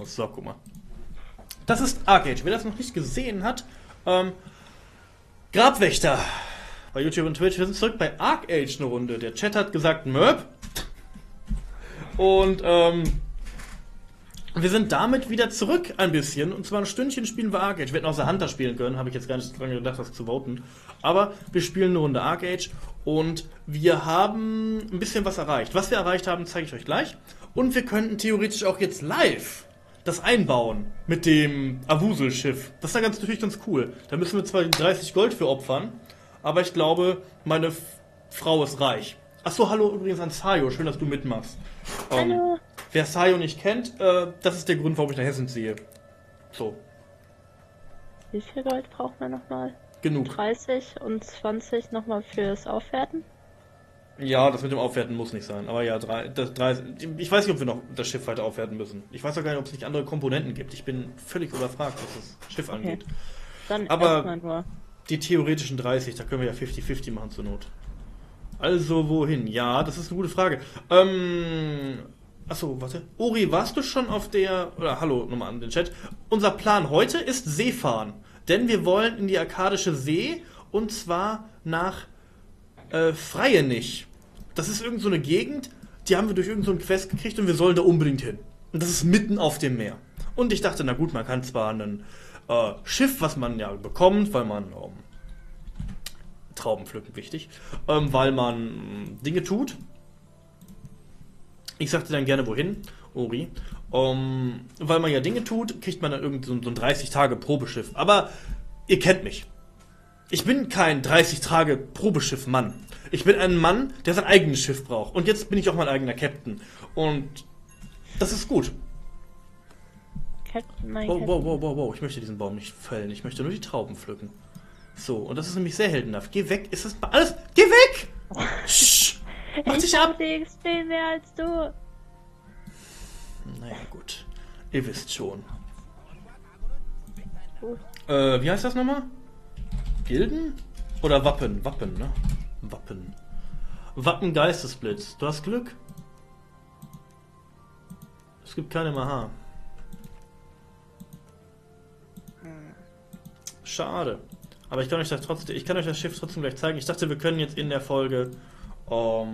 So, guck mal. Das ist ArcAge. Wer das noch nicht gesehen hat, Grabwächter bei YouTube und Twitch. Wir sind zurück bei ArcAge eine Runde. Der Chat hat gesagt Möb. Und wir sind damit wieder zurück ein bisschen. Und zwar ein Stündchen spielen wir ArcAge. Wir hätten auch The Hunter spielen können. Habe ich jetzt gar nicht dran gedacht, das zu voten. Aber wir spielen eine Runde ArcAge. Und wir haben ein bisschen was erreicht. Was wir erreicht haben, zeige ich euch gleich. Und wir könnten theoretisch auch jetzt live das einbauen mit dem Awusel-Schiff. Das ist dann natürlich ganz cool. Da müssen wir zwar 30 Gold für opfern. Aber ich glaube, meine Frau ist reich. Achso, hallo übrigens an Sayo. Schön, dass du mitmachst. Hallo. Wer Sayo nicht kennt, das ist der Grund, warum ich nach Hessen ziehe. So. Wie viel Gold braucht man nochmal? Genug. 30 und 20 nochmal fürs Aufwerten? Ja, das mit dem Aufwerten muss nicht sein. Aber ja, 30, ich weiß nicht, ob wir noch das Schiff weiter aufwerten müssen. Ich weiß auch gar nicht, ob es nicht andere Komponenten gibt. Ich bin völlig überfragt, was das Schiff angeht. Dann aber erstmal nur. Die theoretischen 30, da können wir ja 50-50 machen zur Not. Also wohin? Ja, das ist eine gute Frage. Achso, warte. Uri, warst du schon auf der... Oder hallo, nochmal an den Chat. Unser Plan heute ist Seefahren. Denn wir wollen in die Arkadische See und zwar nach Freienich. Das ist irgend so eine Gegend, die haben wir durch irgend so einen Quest gekriegt und wir sollen da unbedingt hin. Und das ist mitten auf dem Meer. Und ich dachte, na gut, man kann zwar ein Schiff, was man ja bekommt, weil man Trauben pflücken, wichtig, weil man Dinge tut. Ich sagte dann gerne wohin, Ori. Weil man ja Dinge tut, kriegt man dann irgend so ein 30-Tage-Probeschiff. Aber ihr kennt mich. Ich bin kein 30-Tage-Probeschiff-Mann. Ich bin ein Mann, der sein eigenes Schiff braucht. Und jetzt bin ich auch mein eigener Captain. Und das ist gut. Wow. Ich möchte diesen Baum nicht fällen. Ich möchte nur die Trauben pflücken. So, und das ist nämlich sehr heldenhaft. Geh weg. Ist das alles? Geh weg! Sch, mach dich ab! Ich viel mehr als du. Naja, gut. Ihr wisst schon. Gut. Wie heißt das nochmal? Gilden? Oder Wappen? Wappen, ne? Wappen. Wappen Geistesblitz. Du hast Glück. Es gibt keine Maha. Schade. Aber ich kann euch das Schiff trotzdem gleich zeigen. Ich dachte, wir können jetzt in der Folge auch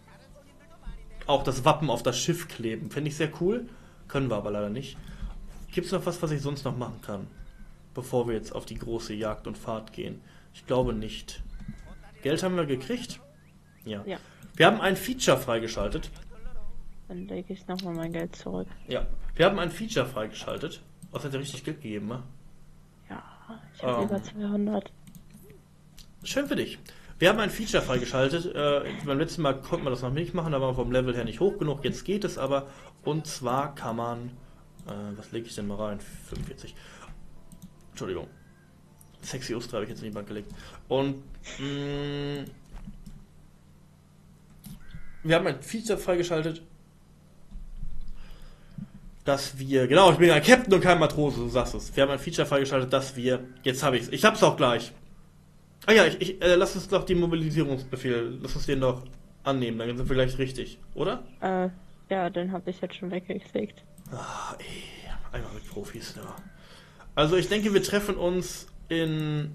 das Wappen auf das Schiff kleben. Fände ich sehr cool. Können wir aber leider nicht. Gibt es noch was ich sonst noch machen kann? Bevor wir jetzt auf die große Jagd und Fahrt gehen. Ich glaube nicht. Geld haben wir gekriegt? Ja. Wir haben ein Feature freigeschaltet. Dann lege ich nochmal mein Geld zurück. Ja. Wir haben ein Feature freigeschaltet. Was hat dir richtig Geld gegeben, ne? Ja, ich habe über 200. Schön für dich. Wir haben ein Feature freigeschaltet. Beim letzten Mal konnte man das noch nicht machen, da war man vom Level her nicht hoch genug. Jetzt geht es aber. Und zwar kann man... was lege ich denn mal rein? 45. Entschuldigung. Sexy Ostra habe ich jetzt in die Bank gelegt. Und wir haben ein Feature freigeschaltet, dass wir... Genau, ich bin ein Captain und kein Matrose, du sagst es. Wir haben ein Feature freigeschaltet, dass wir... Jetzt habe ich es. Ich hab's auch gleich. Ah ja, lass uns doch den Mobilisierungsbefehl, lass uns den doch annehmen, dann sind wir gleich richtig, oder? Ja, den habe ich jetzt schon weggeklickt. Ah, einmal mit Profis, ja. Also ich denke, wir treffen uns in...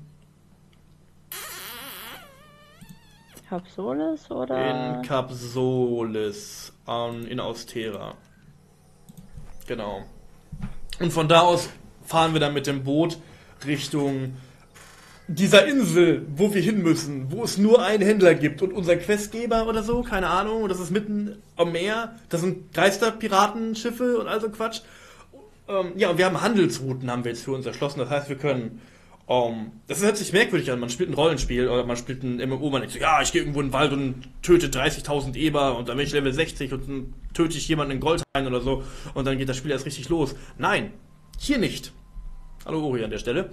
Capsolis oder? In Capsolis, in Austera. Genau. Und von da aus fahren wir dann mit dem Boot Richtung dieser Insel, wo wir hin müssen, wo es nur einen Händler gibt und unser Questgeber oder so, keine Ahnung, das ist mitten am Meer, das sind Geisterpiratenschiffe und all so Quatsch. Ja, und wir haben Handelsrouten, haben wir jetzt für uns erschlossen, das heißt, wir können, das hört sich merkwürdig an, man spielt ein Rollenspiel oder man spielt ein MMO, man denkt so, ja, ich gehe irgendwo in den Wald und töte 30.000 Eber und dann bin ich Level 60 und dann töte ich jemanden in Goldhain oder so und dann geht das Spiel erst richtig los. Nein, hier nicht. Hallo Uri an der Stelle.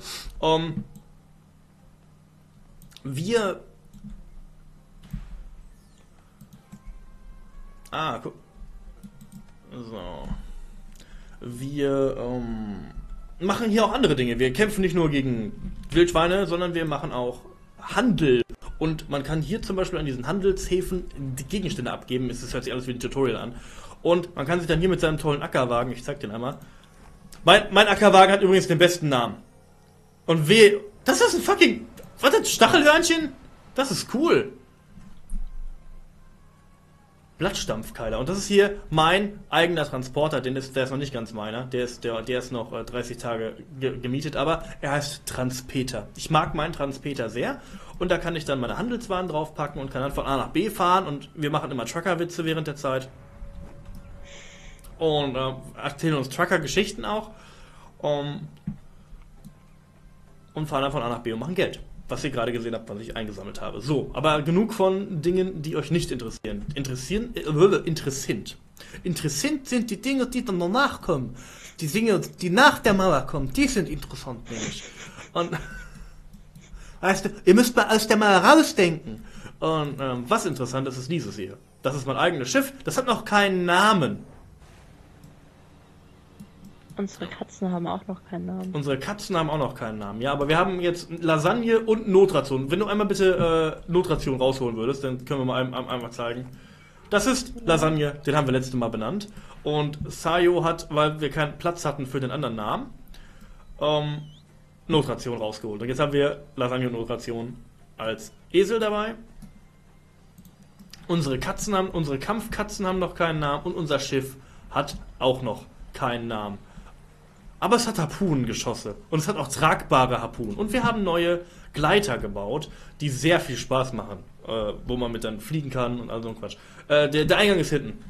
Guck. So. Wir machen hier auch andere Dinge. Wir kämpfen nicht nur gegen Wildschweine, sondern wir machen auch Handel. Und man kann hier zum Beispiel an diesen Handelshäfen die Gegenstände abgeben. Das hört sich alles wie ein Tutorial an. Und man kann sich dann hier mit seinem tollen Ackerwagen, ich zeig den einmal, Mein Ackerwagen hat übrigens den besten Namen. Und weh. Das ist ein fucking. Was ist das? Stachelhörnchen? Das ist cool. Blattstampfkeiler. Und das ist hier mein eigener Transporter. Der ist noch nicht ganz meiner. Der ist noch 30 Tage gemietet. Aber er heißt Transpeter. Ich mag meinen Transpeter sehr. Und da kann ich dann meine Handelswaren draufpacken und kann dann von A nach B fahren. Und wir machen immer Trucker-Witze während der Zeit. Und erzählen uns Trucker-Geschichten auch. Und fahren dann von A nach B und machen Geld. Was ihr gerade gesehen habt, was ich eingesammelt habe. So, aber genug von Dingen, die euch nicht interessieren. Interessant sind die Dinge, die dann danach kommen. Die Dinge, die nach der Mauer kommen, die sind interessant, nämlich. Und, weißt du, ihr müsst mal aus der Mauer rausdenken. Und was interessant ist, ist dieses hier. Das ist mein eigenes Schiff. Das hat noch keinen Namen. Unsere Katzen haben auch noch keinen Namen. Unsere Katzen haben auch noch keinen Namen. Ja, aber wir haben jetzt Lasagne und Notration. Wenn du einmal bitte Notration rausholen würdest, dann können wir mal einmal zeigen. Das ist Lasagne, den haben wir letztes Mal benannt. Und Sayo hat, weil wir keinen Platz hatten für den anderen Namen, Notration rausgeholt. Und jetzt haben wir Lasagne und Notration als Esel dabei. Unsere Kampfkatzen haben noch keinen Namen und unser Schiff hat auch noch keinen Namen. Aber es hat Harpunengeschosse und es hat auch tragbare Harpunen. Und wir haben neue Gleiter gebaut, die sehr viel Spaß machen, wo man mit dann fliegen kann und all so ein Quatsch. Der Eingang ist hinten.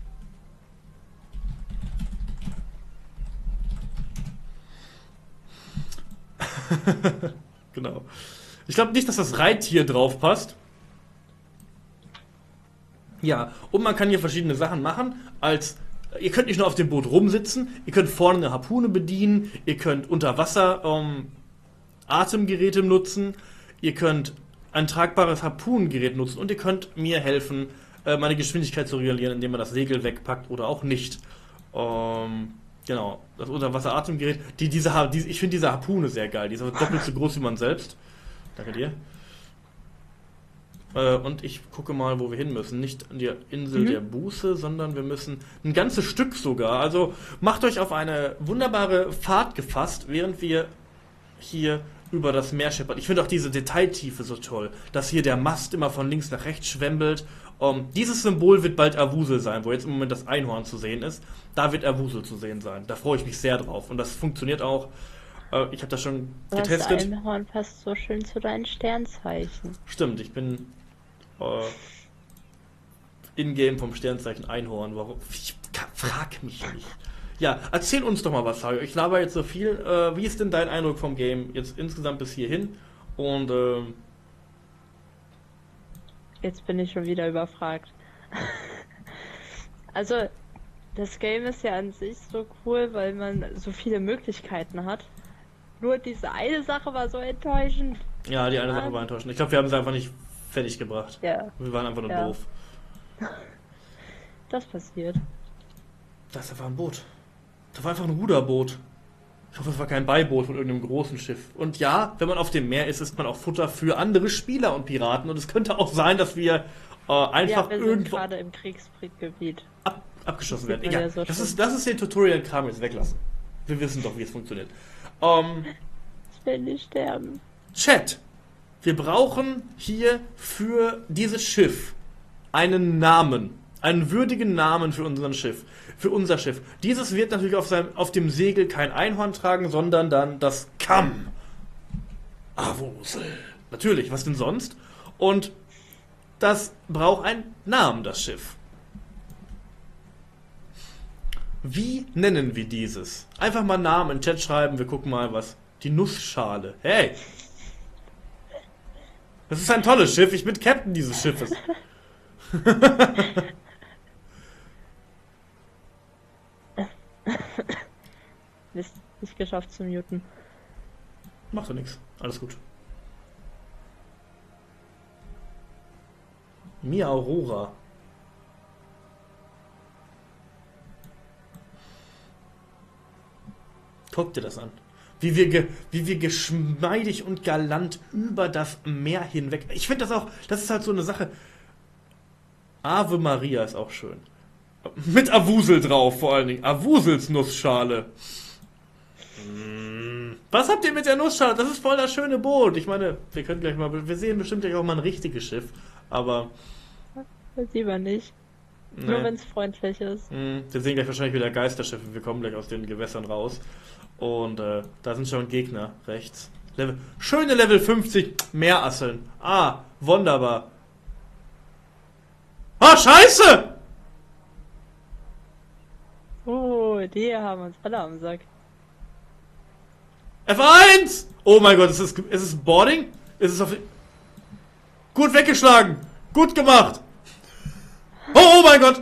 Genau. Ich glaube nicht, dass das Reittier drauf passt. Ja, und man kann hier verschiedene Sachen machen, ihr könnt nicht nur auf dem Boot rumsitzen, ihr könnt vorne eine Harpune bedienen, ihr könnt unter Wasser Atemgeräte nutzen, ihr könnt ein tragbares Harpunengerät nutzen und ihr könnt mir helfen, meine Geschwindigkeit zu regulieren, indem man das Segel wegpackt oder auch nicht. Genau, das Unterwasser-Atemgerät. Ich finde diese Harpune sehr geil, die ist doppelt so groß wie man selbst. Danke dir. Und ich gucke mal, wo wir hin müssen. Nicht an der Insel der Buße, sondern wir müssen ein ganzes Stück sogar. Also macht euch auf eine wunderbare Fahrt gefasst, während wir hier über das Meer scheppern. Ich finde auch diese Detailtiefe so toll, dass hier der Mast immer von links nach rechts schwembelt. Dieses Symbol wird bald Awusel sein, wo jetzt im Moment das Einhorn zu sehen ist. Da wird Awusel zu sehen sein. Da freue ich mich sehr drauf. Und das funktioniert auch. Ich habe das schon getestet. Das Einhorn passt so schön zu deinen Sternzeichen. Stimmt, ich bin in-game vom Sternzeichen Einhorn. Warum? Frag mich nicht. Ja, erzähl uns doch mal was, Sayo. Ich laber jetzt so viel. Wie ist denn dein Eindruck vom Game jetzt insgesamt bis hierhin? Und jetzt bin ich schon wieder überfragt. Also, das Game ist ja an sich so cool, weil man so viele Möglichkeiten hat. Nur diese eine Sache war so enttäuschend. Ja, die eine Sache war enttäuschend. Ich glaube, wir haben es einfach nicht fertig gebracht. Ja. Wir waren einfach nur doof. Das passiert. Das war ein Boot. Das war einfach ein Ruderboot. Ich hoffe, es war kein Beiboot von irgendeinem großen Schiff. Und ja, wenn man auf dem Meer ist, ist man auch Futter für andere Spieler und Piraten. Und es könnte auch sein, dass wir einfach wir irgendwo sind gerade im Kriegsgebiet. abgeschossen werden. Ja Egal. so Das ist den Tutorial-Kram jetzt weglassen. Wir wissen doch, wie es funktioniert. Ich will nicht sterben. Chat. Wir brauchen hier für dieses Schiff einen Namen. Einen würdigen Namen für unser Schiff. Dieses wird natürlich auf dem Segel kein Einhorn tragen, sondern dann das Kam. Awusel. Natürlich, was denn sonst? Und das braucht einen Namen, das Schiff. Wie nennen wir dieses? Einfach mal Namen in den Chat schreiben, wir gucken mal was. Die Nussschale. Hey! Das ist ein tolles Schiff, ich bin Captain dieses Schiffes. Mist, nicht geschafft zu muten. Macht doch nichts, alles gut. Mia Aurora. Guck dir das an. Wie wir geschmeidig und galant über das Meer hinweg. Ich finde das ist halt so eine Sache. Ave Maria ist auch schön. Mit Awusel drauf vor allen Dingen. Awusels Nussschale. Was habt ihr mit der Nussschale? Das ist voll das schöne Boot. Ich meine, wir können gleich mal, wir sehen bestimmt gleich auch mal ein richtiges Schiff. Aber, Das sieht man nicht. Nur wenn es freundlich ist. wir sehen gleich wahrscheinlich wieder Geisterschiffe. Wir kommen gleich aus den Gewässern raus. Und da sind schon Gegner rechts. Schöne Level 50 Meerasseln. Ah, wunderbar. Ah, scheiße! Oh, die haben uns alle am Sack. F1! Oh mein Gott, ist es Boarding? Ist es auf... Gut weggeschlagen! Gut gemacht! Oh mein Gott!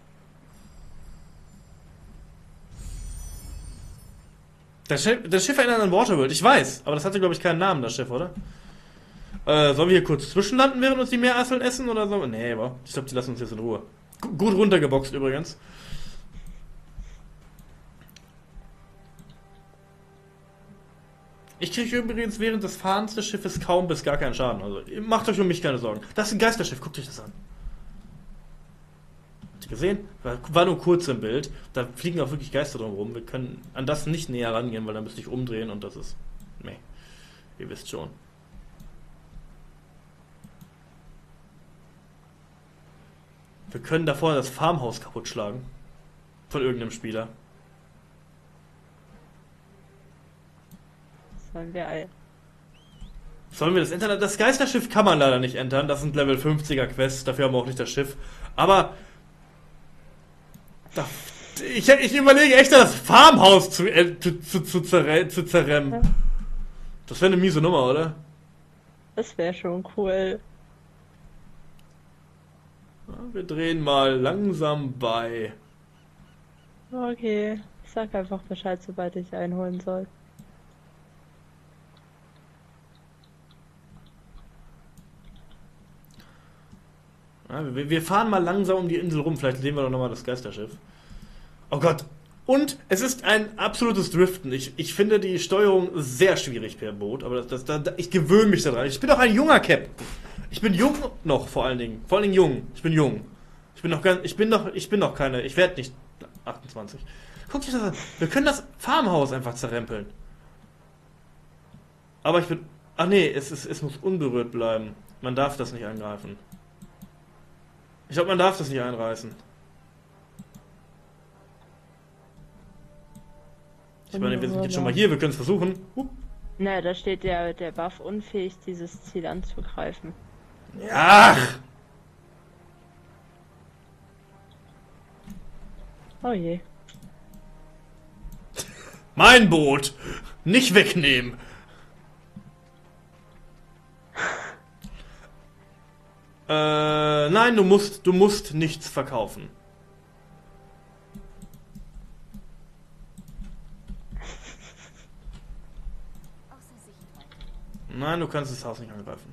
Das Schiff erinnert an Waterworld, ich weiß. Aber das hatte, glaube ich, keinen Namen, das Schiff, oder? Sollen wir hier kurz zwischenlanden, während uns die Meerasseln essen, oder so? Nee, aber ich glaube, die lassen uns jetzt in Ruhe. Gut runtergeboxt, übrigens. Ich kriege übrigens während des Fahrens des Schiffes kaum bis gar keinen Schaden. Also, macht euch um mich keine Sorgen. Das ist ein Geisterschiff, guckt euch das an. Habt ihr gesehen? War nur kurz im Bild. Da fliegen auch wirklich Geister drum rum. Wir können an das nicht näher rangehen, weil dann müsste ich umdrehen und das ist... Nee, ihr wisst schon. Wir können da vorne das Farmhaus kaputt schlagen. Von irgendeinem Spieler. Sollen wir das entern? Das Geisterschiff kann man leider nicht entern. Das sind Level 50er Quests. Dafür haben wir auch nicht das Schiff. Aber... Ich überlege echt, das Farmhaus zu zerremmen. Das wäre eine miese Nummer, oder? Das wäre schon cool. Ja, wir drehen mal langsam bei. Okay, ich sag einfach Bescheid, sobald ich einholen soll. Ja, wir fahren mal langsam um die Insel rum, vielleicht sehen wir doch nochmal das Geisterschiff. Oh Gott. Und es ist ein absolutes Driften. Ich finde die Steuerung sehr schwierig per Boot, aber ich gewöhne mich daran. Ich bin doch ein junger Cap. Ich bin jung noch, vor allen Dingen. Vor allen Dingen jung. Ich bin jung. Ich bin noch keine, ich werde nicht 28. Guck dir das an. Wir können das Farmhaus einfach zerrempeln. Aber ich bin, ach nee, es muss unberührt bleiben. Man darf das nicht angreifen. Ich glaube, man darf das nicht einreißen. Ich meine, wir sind jetzt schon mal hier, wir können es versuchen. Na, da steht der Buff unfähig, dieses Ziel anzugreifen. Ja! Oh je. Mein Boot! Nicht wegnehmen! Nein, du musst nichts verkaufen. Nein, du kannst das Haus nicht angreifen.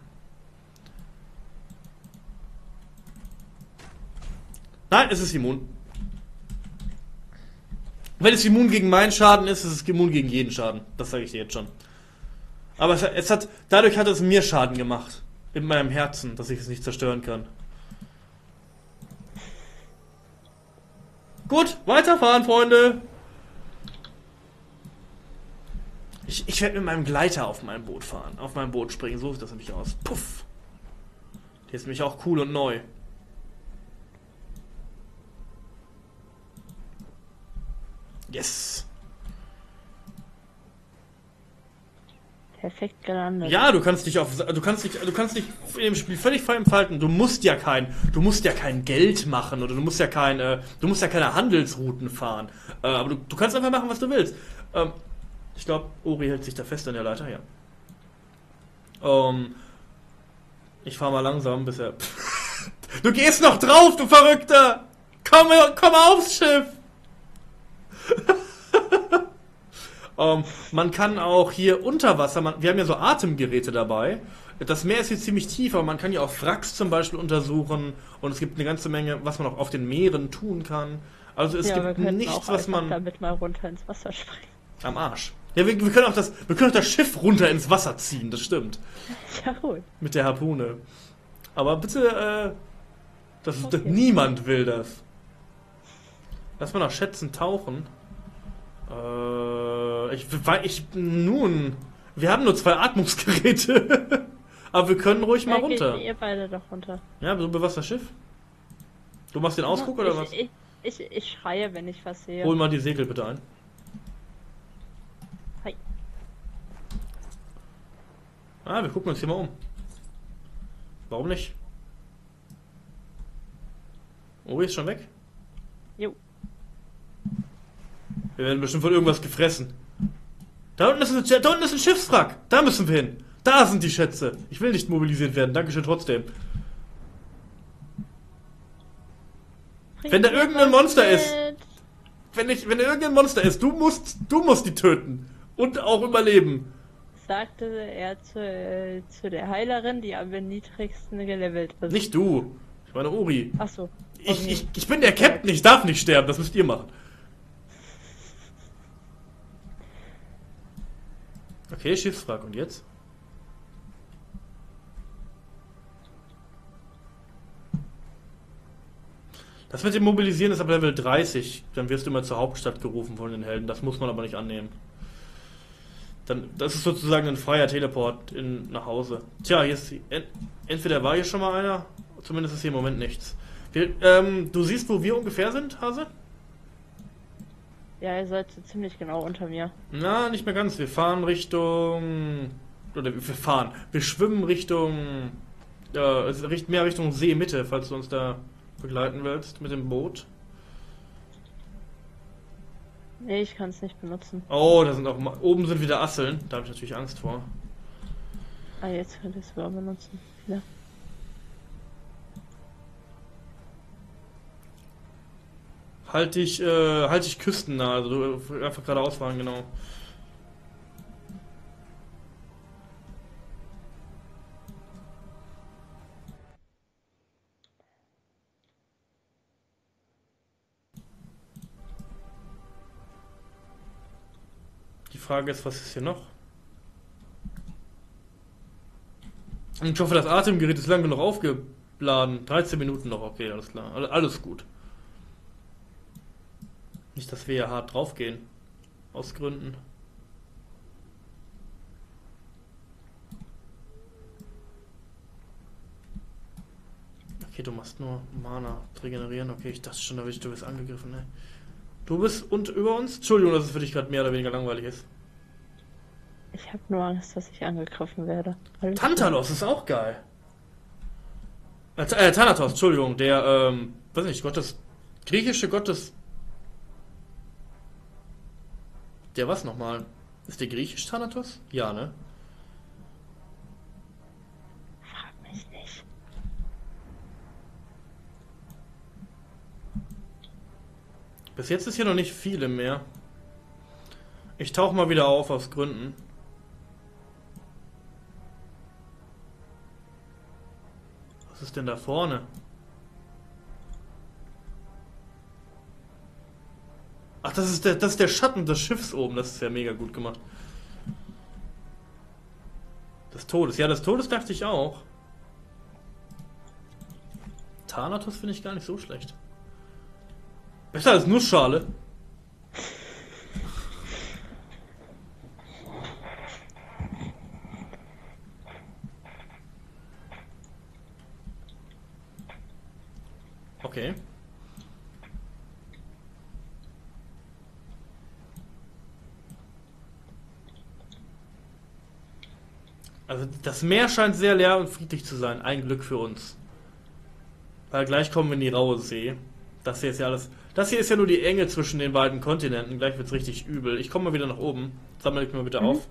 Nein, es ist immun. Wenn es immun gegen meinen Schaden ist, ist es immun gegen jeden Schaden. Das sage ich dir jetzt schon. Aber dadurch hat es mir Schaden gemacht. In meinem Herzen, dass ich es nicht zerstören kann. Gut, weiterfahren, Freunde. Ich werde mit meinem Gleiter auf mein Boot fahren. Auf mein Boot springen. So sieht das nämlich aus. Puff. Der ist nämlich auch cool und neu. Yes. Perfekt gelandet. Ja, du kannst dich in dem Spiel völlig frei entfalten. Du musst ja kein Geld machen oder du musst ja keine Handelsrouten fahren. Aber du kannst einfach machen, was du willst. Ich glaube, Ori hält sich da fest an der Leiter, ja. Ich fahre mal langsam, bis er... Du gehst noch drauf, du Verrückter! Komm aufs Schiff! Man kann auch hier unter Wasser, wir haben ja so Atemgeräte dabei. Das Meer ist hier ziemlich tief, aber man kann ja auch Wracks zum Beispiel untersuchen. Und es gibt eine ganze Menge, was man auch auf den Meeren tun kann. Also es gibt nichts, was man... damit mal runter ins Wasser springen. Am Arsch. Ja, wir können auch das Schiff runter ins Wasser ziehen, das stimmt. Ja, gut. Mit der Harpune. Aber bitte, niemand will das. Lass mal nach Schätzen tauchen. Nun, wir haben nur 2 Atmungsgeräte. Aber wir können ruhig mal runter. Geht ihr beide doch runter. Ja, so über was das Schiff? Du machst den Ausguck oder was? Ich schreie, wenn ich was sehe. Hol mal die Segel bitte ein. Hi. Ah, wir gucken uns hier mal um. Warum nicht? Uri ist schon weg? Jo. Wir werden bestimmt von irgendwas gefressen. Da unten ist ein Schiffswrack. Da müssen wir hin. Da sind die Schätze. Ich will nicht mobilisiert werden. Dankeschön trotzdem. Wenn da irgendein Monster ist. Wenn da irgendein Monster ist, du musst die töten. Und auch überleben. Sagte er zu der Heilerin, die am niedrigsten gelevelt ist. Nicht du. Ich meine Uri. Ach so. Ich bin der Captain. Ich darf nicht sterben. Das müsst ihr machen. Okay, Schiffswrack. Und jetzt? Das mit dem Mobilisieren ist ab Level 30. Dann wirst du immer zur Hauptstadt gerufen von den Helden. Das muss man aber nicht annehmen. Das ist sozusagen ein freier Teleport nach Hause. Tja, hier ist entweder war hier schon mal einer, zumindest ist hier im Moment nichts. Du siehst, wo wir ungefähr sind, Hase? Ja, ihr seid so ziemlich genau unter mir. Na, nicht mehr ganz. Wir fahren Richtung... Oder wir schwimmen Richtung... mehr Richtung Seemitte, falls du uns da begleiten willst mit dem Boot. Nee, ich kann es nicht benutzen. Oh, da sind auch... Oben sind wieder Asseln. Da habe ich natürlich Angst vor. Ah, jetzt könnte ich es wieder benutzen. Ja. Halt dich küstennah, also du einfach geradeaus fahren, genau. Die Frage ist, was ist hier noch? Ich hoffe, das Atemgerät ist lang genug aufgeladen. 13 Minuten noch, okay, alles klar. Alles gut. Nicht, dass wir ja hart draufgehen. Aus Gründen. Okay, du machst nur Mana regenerieren. Okay, ich dachte schon, du wirst angegriffen, ne? Du bist und über uns? Entschuldigung, dass es für dich gerade mehr oder weniger langweilig ist. Ich habe nur Angst, dass ich angegriffen werde. Tantalos ist auch geil. Thanatos, Entschuldigung, der, weiß nicht, griechische Gottes... Der was nochmal? Ist der griechisch Thanatos? Ja, ne? Frag mich nicht. Bis jetzt ist hier noch nicht viele mehr. Ich tauche mal wieder auf aus Gründen. Was ist denn da vorne? Ach, das ist der Schatten des Schiffs oben. Das ist ja mega gut gemacht. Des Todes. Ja, des Todes dachte ich auch. Thanatos finde ich gar nicht so schlecht. Besser als Nussschale. Okay. Also das Meer scheint sehr leer und friedlich zu sein. Ein Glück für uns. Weil gleich kommen wir in die raue See. Das hier ist ja alles... Das hier ist ja nur die Enge zwischen den beiden Kontinenten. Gleich wird es richtig übel. Ich komme mal wieder nach oben. Sammle ich mal bitte auf.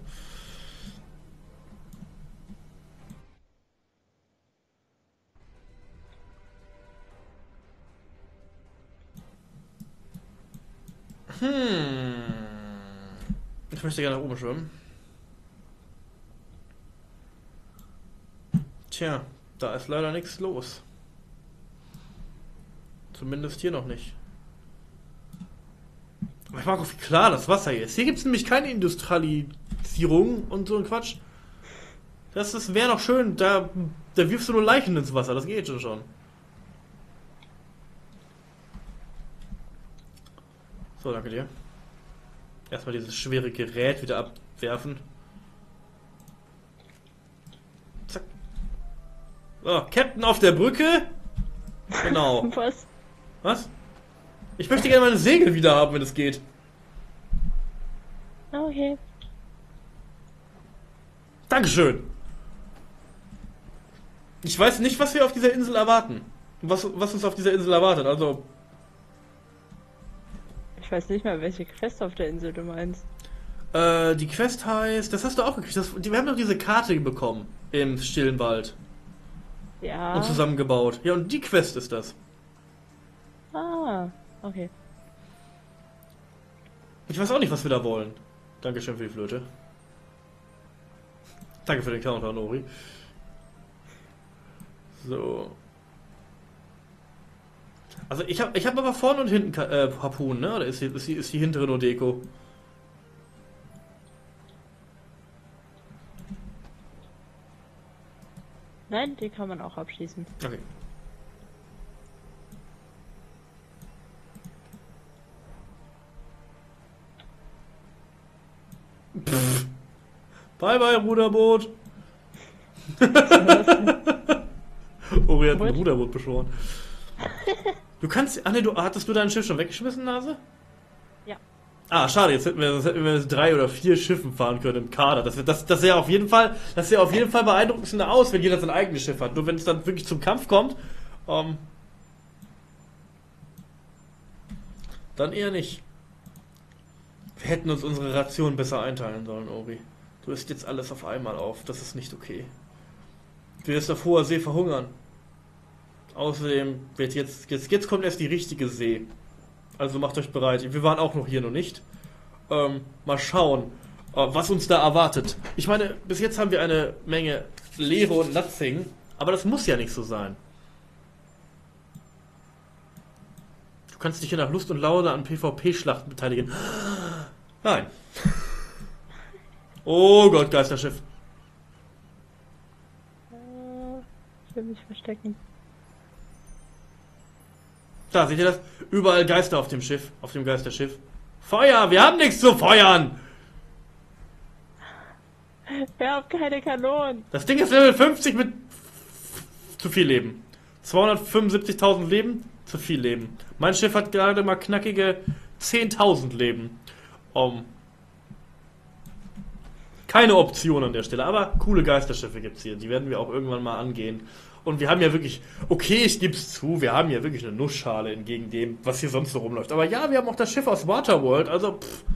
Ich möchte gerne nach oben schwimmen. Tja, da ist leider nichts los. Zumindest hier noch nicht. Aber ich mag auch, wie klar das Wasser hier ist. Hier gibt es nämlich keine Industrialisierung und so ein Quatsch. Das wäre noch schön. Da wirfst du nur Leichen ins Wasser. Das geht schon. So, danke dir. Erstmal dieses schwere Gerät wieder abwerfen. Zack. So, Captain auf der Brücke. Genau. Was? Was? Ich möchte gerne meine Segel wieder haben, wenn es geht. Okay. Dankeschön. Ich weiß nicht, was wir auf dieser Insel erwarten. Was uns auf dieser Insel erwartet. Also, Ich weiß nicht mehr, welche Quest auf der Insel du meinst. die Quest heißt, das hast du auch gekriegt. Wir haben doch diese Karte bekommen im stillen Wald Ja. und zusammengebaut. Ja, und die Quest ist das. Ah, okay. Ich weiß auch nicht, was wir da wollen. Dankeschön für die Flöte. Danke für den Counter, Nori. So. Also ich hab aber vorne und hinten Harpunen, ne? Oder ist die hintere nur Deko? Nein, die kann man auch abschießen. Okay. Pff. Bye bye, Ruderboot. Ori hat ein What? Ruderboot beschworen. Du kannst. Ach ne, hattest du dein Schiff schon weggeschmissen, Nase? Ja. Ah, schade, sonst hätten wir mit 3 oder 4 Schiffen fahren können im Kader. Das sähe auf jeden Fall beeindruckender aus, wenn jeder sein eigenes Schiff hat. Nur wenn es dann wirklich zum Kampf kommt, dann eher nicht. Wir hätten uns unsere Ration besser einteilen sollen, Ori. Du isst jetzt alles auf einmal auf. Das ist nicht okay. Du wirst auf hoher See verhungern. Außerdem wird jetzt kommt erst die richtige See. Also macht euch bereit. Wir waren auch noch hier noch nicht. Mal schauen, was uns da erwartet. Ich meine, bis jetzt haben wir eine Menge Leere und Nothing. Aber das muss ja nicht so sein. Du kannst dich hier nach Lust und Laune an PvP-Schlachten beteiligen. Nein. Oh Gott, Geisterschiff. Ich will mich verstecken. Da, seht ihr das? Überall Geister auf dem Schiff, auf dem Geisterschiff. Feuer! Wir haben nichts zu feuern! Wir haben keine Kanonen. Das Ding ist Level 50 mit zu viel Leben. 275.000 Leben, zu viel Leben. Mein Schiff hat gerade mal knackige 10.000 Leben. Keine Option an der Stelle, aber coole Geisterschiffe gibt's hier. Die werden wir auch irgendwann mal angehen. Und wir haben ja wirklich, okay, ich gebe es zu, wir haben ja wirklich eine Nussschale entgegen dem, was hier sonst so rumläuft. Aber ja, wir haben auch das Schiff aus Waterworld, also pff.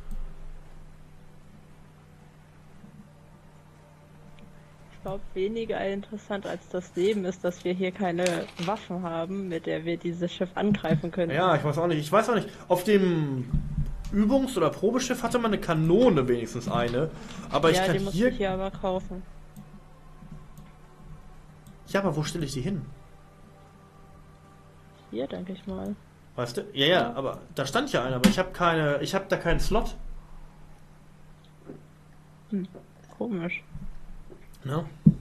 Ich glaube, weniger interessant als das Leben ist, dass wir hier keine Waffen haben, mit der wir dieses Schiff angreifen können. Ja, ich weiß auch nicht. Auf dem Übungs- oder Probeschiff hatte man eine Kanone, wenigstens eine. Aber ich Ja, kann die muss hier... ich hier aber kaufen. Ja, aber wo stelle ich die hin? Hier, denke ich mal. Weißt du? Ja, aber da stand ja einer, aber ich habe da keinen Slot. Komisch. Ja.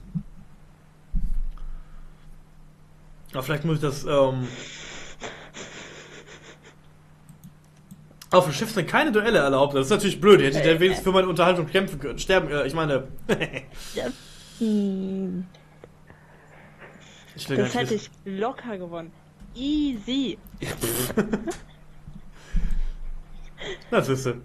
Aber vielleicht muss ich das, auf dem Schiff sind keine Duelle erlaubt. Das ist natürlich blöd. Hätte ich denn wenigstens für meine Unterhaltung kämpfen können. Sterben, ich meine. Ja. Ich will gar Das nicht hätte wissen. ich locker gewonnen. Easy. Na, siehste.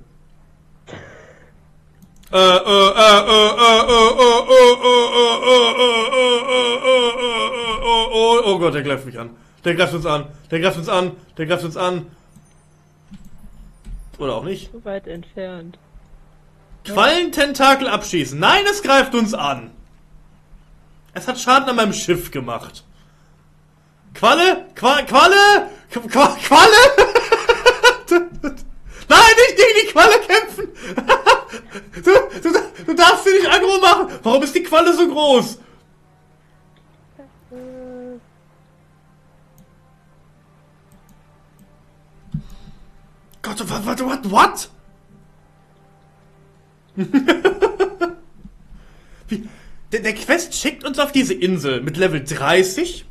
Oh Gott, der greift mich an. Der greift uns an. Der greift uns an. Der greift uns an. Oder auch nicht. So weit entfernt. Quallententakel abschießen. Nein, es greift uns an. Es hat Schaden an meinem Schiff gemacht. Qualle? Qualle? Nein, nicht gegen die Qualle kämpfen! Du darfst sie nicht aggro machen! Warum ist die Qualle so groß? Gott, what? Wie? Der Quest schickt uns auf diese Insel mit Level 30?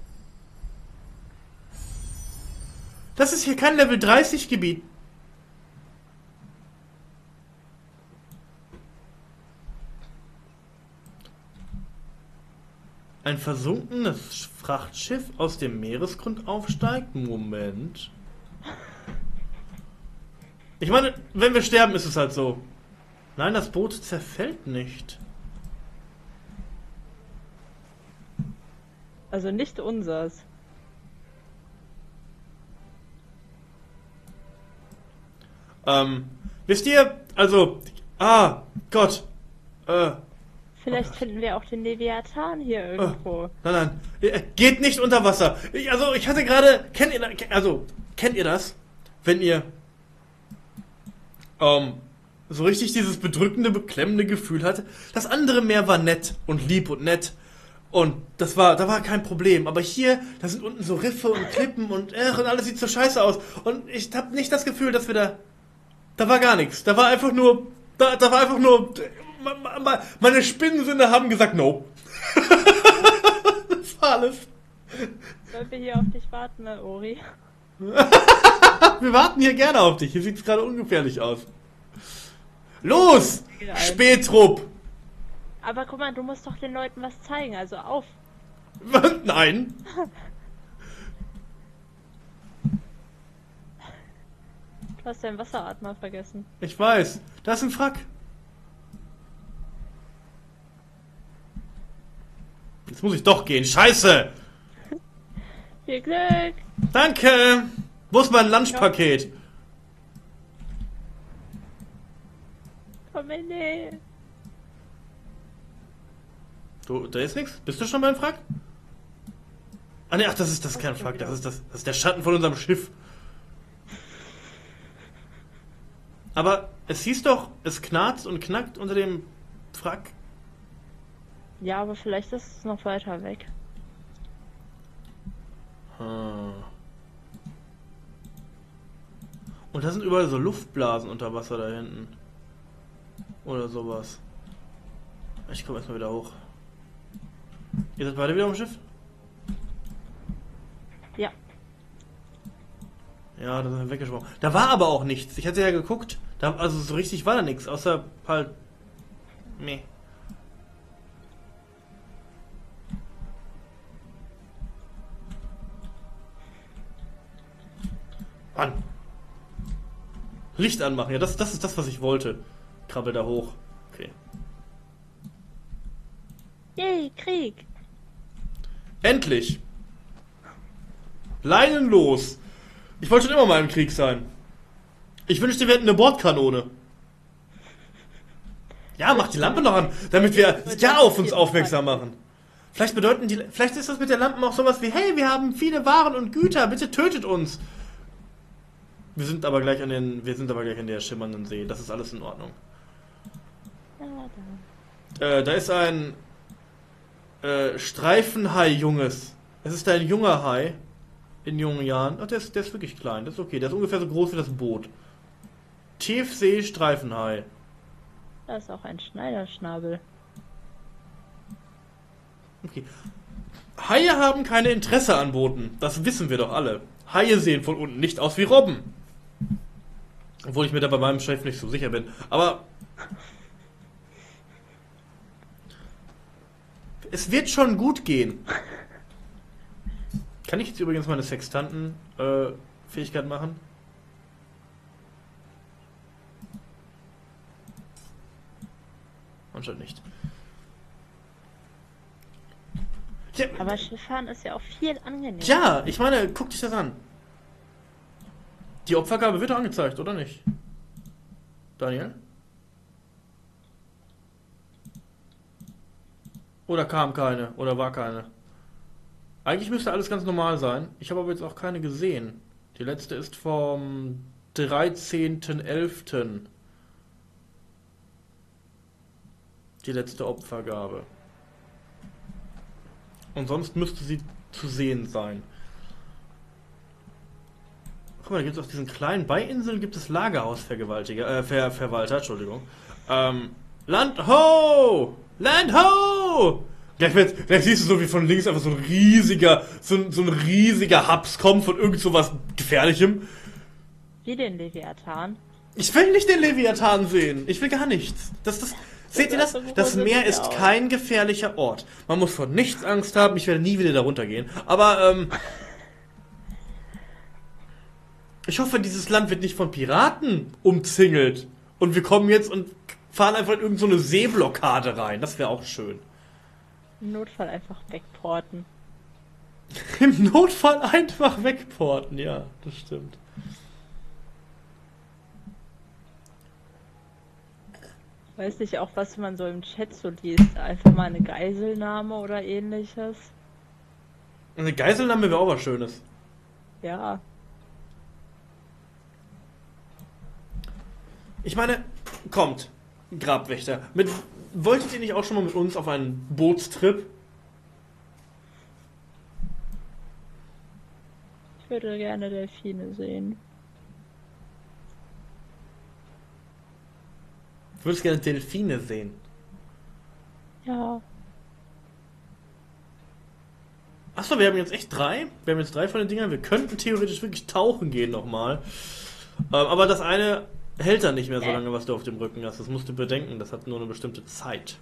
Das ist hier kein Level 30 Gebiet. Ein versunkenes Frachtschiff aus dem Meeresgrund aufsteigt? Moment. Ich meine, wenn wir sterben, ist es halt so. Nein, das Boot zerfällt nicht. Also nicht unseres. Wisst ihr, also, Gott, Vielleicht finden wir auch den Leviathan hier irgendwo. nein, geht nicht unter Wasser. Ich hatte gerade, kennt ihr das? Wenn ihr, so richtig dieses bedrückende, beklemmende Gefühl hatte. Das andere Meer war nett und lieb und nett. Und da war kein Problem. Aber hier, da sind unten so Riffe und Klippen und alles sieht so scheiße aus. Und ich habe nicht das Gefühl, dass wir da war gar nichts. Da war einfach nur, meine Spinnensinne haben gesagt, no. Das war alles. Sollen wir hier auf dich warten, Ori? Wir warten hier gerne auf dich. Hier sieht es gerade ungefährlich aus. Los! Spätrupp! Aber guck mal, du musst doch den Leuten was zeigen, also auf. Nein! Du hast deinen Wasseratmer vergessen. Ich weiß. Da ist ein Frack. Jetzt muss ich doch gehen. Scheiße! Viel Glück! Danke! Wo ist mein Lunchpaket? Komm in die. Da ist nichts? Bist du schon beim Frack? Ah ne, das ist kein Frack. Das ist der Schatten von unserem Schiff. Aber es hieß doch, es knarzt und knackt unter dem Frack. Ja, aber vielleicht ist es noch weiter weg. Und da sind überall so Luftblasen unter Wasser da hinten. Oder sowas. Ich komme erstmal wieder hoch. Ihr seid beide wieder am Schiff? Ja. Ja, da sind wir weggeschwommen. Da war aber auch nichts. Ich hatte ja geguckt. Also so richtig war da nichts. Außer halt... Meh. Mann. Licht anmachen. Ja, das ist das, was ich wollte. Krabbel da hoch. Okay. Yay, Krieg! Endlich! Leinen los! Ich wollte schon immer mal im Krieg sein. Ich wünschte, wir hätten eine Bordkanone. Ja, mach die Lampe noch an, damit wir ja auf uns aufmerksam machen. Vielleicht ist das mit der Lampe auch sowas wie, hey, wir haben viele Waren und Güter, bitte tötet uns. Wir sind aber gleich an der schimmernden See. Das ist alles in Ordnung. Da ist ein Streifenhai-Junges. Es ist ein junger Hai. In jungen Jahren. Ach, der ist wirklich klein. Das ist okay. Der ist ungefähr so groß wie das Boot. Tiefsee-Streifenhai. Da ist auch ein Schneiderschnabel. Okay. Haie haben keine Interesse an Booten. Das wissen wir doch alle. Haie sehen von unten nicht aus wie Robben. Obwohl ich mir da bei meinem Chef nicht so sicher bin. Aber... es wird schon gut gehen. Kann ich jetzt übrigens meine Sextanten-Fähigkeit machen? Anscheinend nicht. Ja, aber Schifffahren ist ja auch viel angenehmer. Ja, ich meine, guck dich das an. Die Opfergabe wird doch angezeigt, oder nicht? Daniel? Oder kam keine? Oder war keine? Eigentlich müsste alles ganz normal sein. Ich habe aber jetzt auch keine gesehen. Die letzte ist vom 13.11. Die letzte Opfergabe. Und sonst müsste sie zu sehen sein. Guck mal, da gibt es auf diesen kleinen Beiinseln gibt es Verwalter, Entschuldigung. Land ho! Land ho! Gleich siehst du so wie von links einfach so ein riesiger Haps kommt von irgend so was Gefährlichem. Wie den Leviathan? Ich will nicht den Leviathan sehen. Ich will gar nichts. Seht ihr das? Das Meer ist kein gefährlicher Ort. Man muss vor nichts Angst haben. Ich werde nie wieder da runtergehen. Aber, ich hoffe, dieses Land wird nicht von Piraten umzingelt. Und wir kommen jetzt und fahren einfach in irgendeine Seeblockade rein. Das wäre auch schön. Im Notfall einfach wegporten. Im Notfall einfach wegporten, ja, das stimmt. Weiß nicht auch, was man so im Chat so liest. Einfach mal eine Geiselnahme oder ähnliches. Eine Geiselnahme wäre auch was Schönes. Ja. Ich meine, kommt, Grabwächter. Wolltet ihr nicht auch schon mal mit uns auf einen Bootstrip? Ich würde gerne Delfine sehen. Du würdest gerne Delfine sehen. Ja. Achso, wir haben jetzt echt 3. Wir haben jetzt 3 von den Dingern. Wir könnten theoretisch wirklich tauchen gehen nochmal. Aber das eine hält dann nicht mehr so lange, was du auf dem Rücken hast. Das musst du bedenken. Das hat nur eine bestimmte Zeit.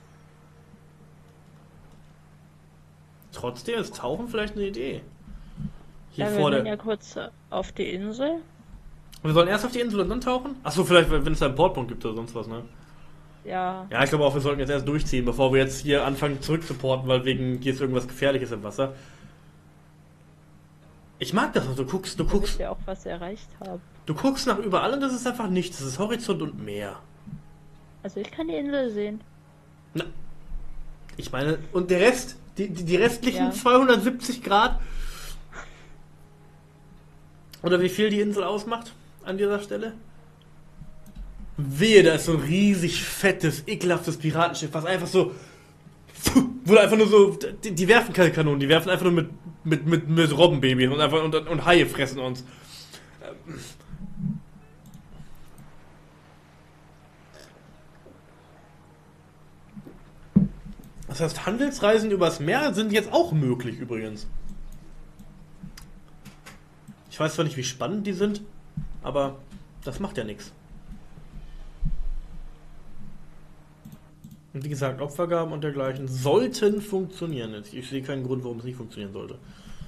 Trotzdem ist Tauchen vielleicht eine Idee. Hier Ja, wir vor gehen der... ja kurz auf die Insel. Wir sollen erst auf die Insel und dann tauchen? Achso, vielleicht, wenn es da einen Portpunkt gibt oder sonst was, ne? Ja. Ja, ich glaube auch, wir sollten jetzt erst durchziehen, bevor wir jetzt hier anfangen zurückzuporten, weil wegen hier ist irgendwas Gefährliches im Wasser. Ich mag das, du guckst, Ich ja auch was erreicht habe. du guckst nach überall und das ist einfach nichts. Das ist Horizont und Meer. Also ich kann die Insel sehen. Na, ich meine, und der Rest, die restlichen Ja. 270 Grad, oder wie viel die Insel ausmacht an dieser Stelle? Wehe, da ist so ein riesig fettes, ekelhaftes Piratenschiff, was einfach so, wo einfach nur so, die werfen keine Kanonen, die werfen einfach nur mit Robbenbabys und einfach und Haie fressen uns. Das heißt, Handelsreisen übers Meer sind jetzt auch möglich übrigens. Ich weiß zwar nicht, wie spannend die sind, aber das macht ja nichts. Und wie gesagt, Opfergaben und dergleichen sollten funktionieren. Ich sehe keinen Grund, warum es nicht funktionieren sollte.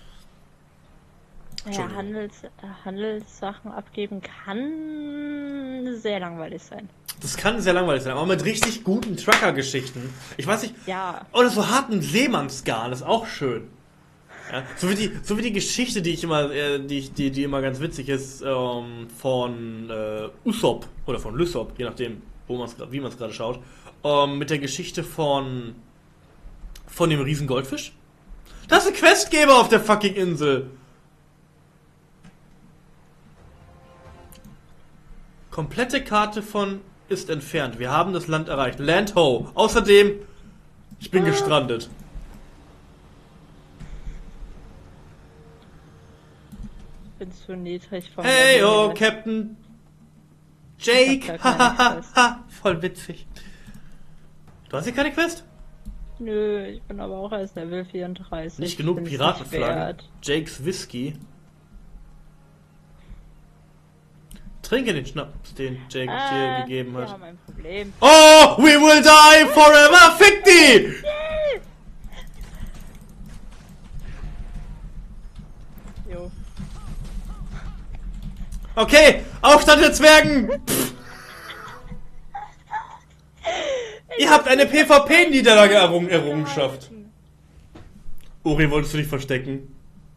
Ja, Handelssachen abgeben kann sehr langweilig sein. Das kann sehr langweilig sein, aber mit richtig guten Trucker-Geschichten. Ich weiß nicht. Ja. Oder so harten Seemannsgarn ist auch schön. Ja, so wie die Geschichte, die ich immer, die immer ganz witzig ist, von Usopp oder von Lysop, je nachdem, wie man es gerade schaut, mit der Geschichte von dem riesen Goldfisch. Das ist ein Questgeber auf der fucking Insel. Komplette Karte von ist entfernt. Wir haben das Land erreicht. Land ho. Außerdem, ich bin gestrandet. Ich bin zu niedrig vom Hey, oh, Level. Captain Jake. Ich hab gar keine Quest. Voll witzig. Du hast hier keine Quest? Nö, ich bin aber auch erst Level 34. Nicht genug Bin es Piratenflaggen. nicht wert. Jakes Whisky. Trinke den Schnaps, den Jake dir gegeben Wir hat. haben ein Problem. Oh, we will die forever, fick die! Jo. Okay, Aufstand der Zwergen! Pff. Ihr habt eine PvP-Niederlage Errungenschaft. Ori, wolltest du dich verstecken?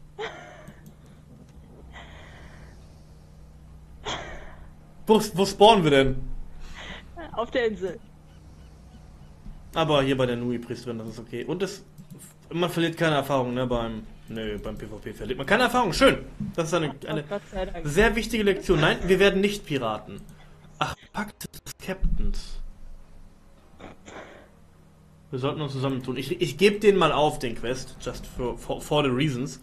Wo spawnen wir denn? Auf der Insel. Aber hier bei der Nui-Priesterin, das ist okay. Und man verliert keine Erfahrung, ne, beim PvP verliert man keine Erfahrung. Schön. Das ist eine Gott sei Dank. sehr wichtige Lektion. Nein, wir werden nicht Piraten. Ach, Pakt des Captains. Wir sollten uns zusammentun. Ich gebe den mal auf, den Quest. Just for the reasons.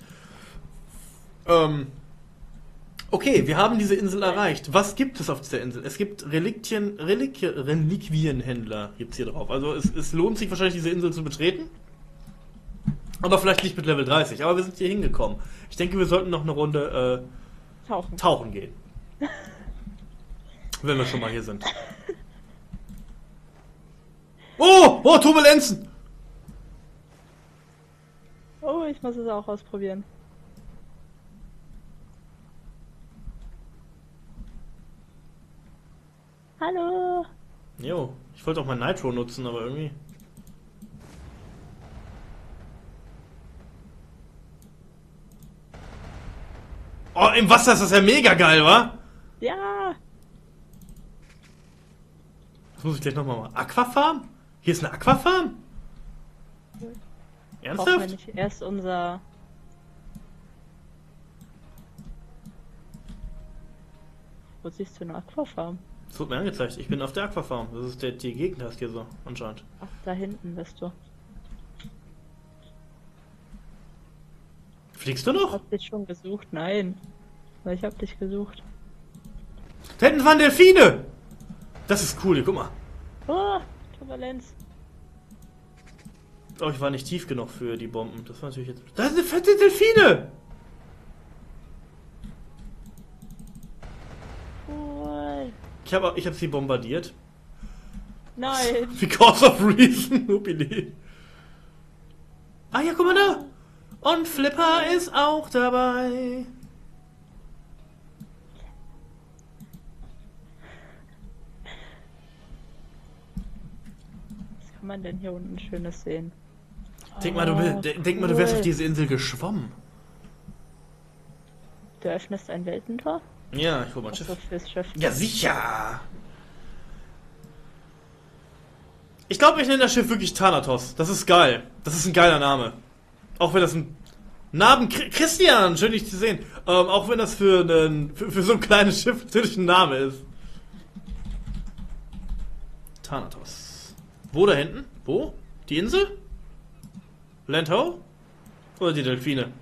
Okay, wir haben diese Insel erreicht. Was gibt es auf dieser Insel? Es gibt Reliquienhändler gibt's hier drauf. Also es lohnt sich wahrscheinlich, diese Insel zu betreten. Aber vielleicht nicht mit Level 30. Aber wir sind hier hingekommen. Ich denke, wir sollten noch eine Runde tauchen gehen. Wenn wir schon mal hier sind. Oh, oh, Turbulenzen! Oh, ich muss es auch ausprobieren. Hallo. Jo, ich wollte auch mal Nitro nutzen, aber irgendwie... Oh, im Wasser ist das ja mega geil, wa? Ja. Das muss ich gleich nochmal machen. Aquafarm? Hier ist eine Aquafarm? Brauchen wir Ernsthaft? nicht erst unser... Wo siehst du eine Aquafarm? Das wird mir angezeigt. Ich bin auf der Aquafarm. Das ist die Gegend hast hier so, anscheinend. Ach, da hinten bist du. Fliegst du Ich noch? hab dich schon gesucht. Nein. Aber ich hab dich gesucht. Da hinten waren Delfine! Das ist cool, hier, guck mal. Oh, Turbulenz. Oh, ich war nicht tief genug für die Bomben. Das war natürlich jetzt... Da sind fette Delfine! Cool. Ich hab sie bombardiert. Nein. Because of reason. Upili. Ah ja, guck mal da. Und Flipper ist auch dabei. Was kann man denn hier unten Schönes sehen? Denk mal, du wärst auf diese Insel geschwommen. Du öffnest ein Weltentor? Ja, ich hol mal ein Ach so, Schiff. fürs Schiff. Ja, sicher. Ich glaube, ich nenne das Schiff wirklich Thanatos. Das ist geil. Das ist ein geiler Name. Auch wenn das ein Christian, schön dich zu sehen. Auch wenn das für so ein kleines Schiff natürlich ein Name ist. Thanatos. Wo da hinten? Wo? Die Insel? Lento? Oder die Delfine?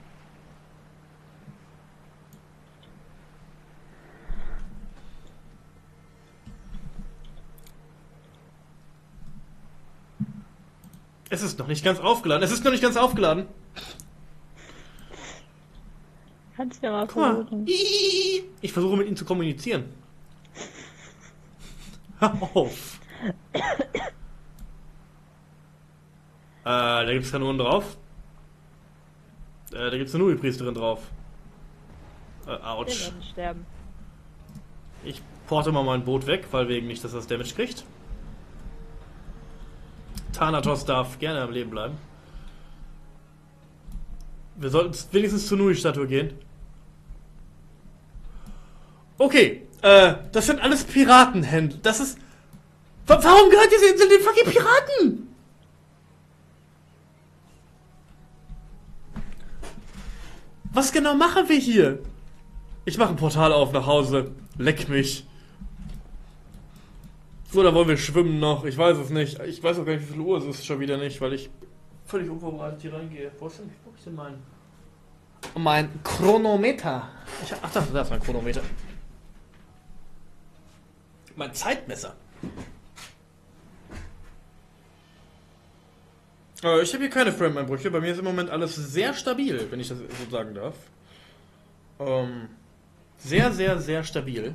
Es ist noch nicht ganz aufgeladen. Es ist noch nicht ganz aufgeladen. Kannst ja mal Guck mal. versuchen. Ich versuche mit ihm zu kommunizieren. Hör auf. Da gibt es Kanonen drauf. Da gibt es eine Nui-Priesterin drauf. Wir Autsch. werden sterben. Ich porte mal mein Boot weg, weil wegen nicht, dass das Damage kriegt. Thanatos darf gerne am Leben bleiben. Wir sollten wenigstens zur Nui-Statue gehen. Okay, das sind alles Piratenhändler. Das ist... Warum gehört diese Insel den fucking Piraten? Was genau machen wir hier? Ich mache ein Portal auf nach Hause. Leck mich. Oder wollen wir schwimmen noch? Ich weiß es nicht. Ich weiß auch gar nicht, wie viel Uhr es ist schon wieder nicht, weil ich völlig unvorbereitet hier reingehe. Wo ist denn mein Chronometer? Ach, da ist mein Chronometer. Mein Zeitmesser. Ich habe hier keine Frame-Einbrüche. Bei mir ist im Moment alles sehr stabil, wenn ich das so sagen darf. Sehr, sehr, sehr stabil.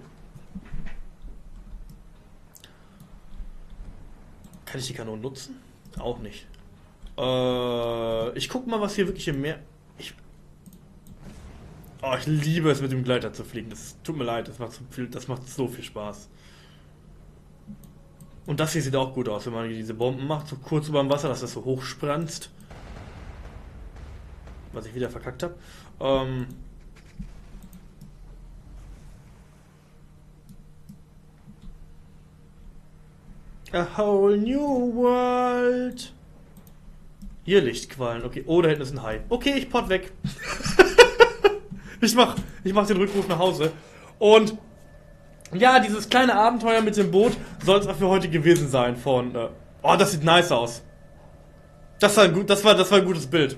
Kann ich die Kanonen nutzen? Auch nicht. Ich guck mal, was hier wirklich im Meer... ich liebe es, mit dem Gleiter zu fliegen. Das tut mir leid, das macht so viel Spaß. Und das hier sieht auch gut aus, wenn man diese Bomben macht, so kurz über dem Wasser, dass das so hochspranzt. Was ich wieder verkackt habe. A whole new world. Hier Lichtquallen, okay. Oh, da hinten ist ein Hai. Okay, ich port weg. ich mach den Rückruf nach Hause. Und ja, dieses kleine Abenteuer mit dem Boot soll es auch für heute gewesen sein von... oh, das sieht nice aus. Das war ein gutes Bild.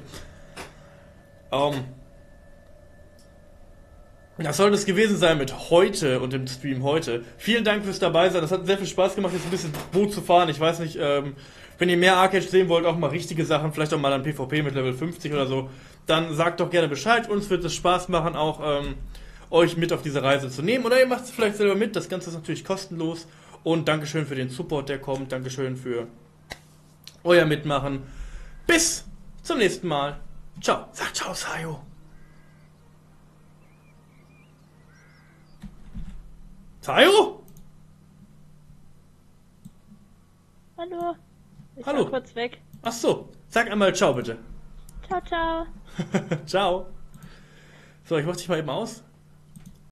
Das soll es gewesen sein mit heute und dem Stream heute. Vielen Dank fürs dabei sein. Das hat sehr viel Spaß gemacht, jetzt ein bisschen Boot zu fahren. Ich weiß nicht, wenn ihr mehr Arcade sehen wollt, auch mal richtige Sachen, vielleicht auch mal ein PvP mit Level 50 oder so, dann sagt doch gerne Bescheid. Uns wird es Spaß machen, auch euch mit auf diese Reise zu nehmen. Oder ihr macht es vielleicht selber mit. Das Ganze ist natürlich kostenlos. Und Dankeschön für den Support, der kommt. Dankeschön für euer Mitmachen. Bis zum nächsten Mal. Ciao. Sag ciao, Sayo. Sayo? Hallo. Ich Hallo. war kurz weg. Ach so. Sag einmal ciao, bitte. Ciao, ciao. Ciao. So, ich mach dich mal eben aus.